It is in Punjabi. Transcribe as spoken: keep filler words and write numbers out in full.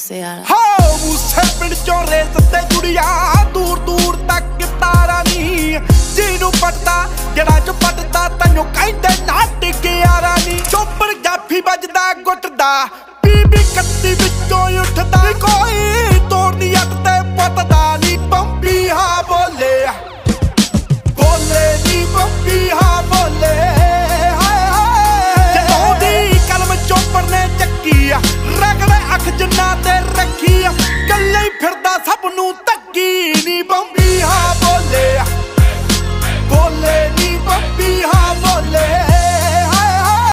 ਮੂਸੇ ਵਾਲਾ। ਹੋ ਮੂਸੇ ਪਿੰਡ ਚੋਂ ਰੇਸ ਤੇ ਕੁੜੀਆਂ ਦੂਰ ਦੂਰ ਤੱਕ ਤਾਰਾ ਨੀ ਜਿਹਨੂੰ ਪਟਦਾ ਜਿਹੜਾ ਚ ਪਟਦਾ ਤੈਨੂੰ ਕਹਿੰਦੇ ਨਾ ਟਿਕਿਆਰਾ ਨੀ ਚੋਪਰ ਜਾਫੀ ਵੱਜਦਾ ਗੁੱਟਦਾ ਬੀਬੀ ਕੱਤੀ ਵਿੱਚੋਂ ਉੱਠਦਾ ਕੋਈ ਤੋੜਦੀ ਅੱਤ ਤੇ ਪੱਤਦਾ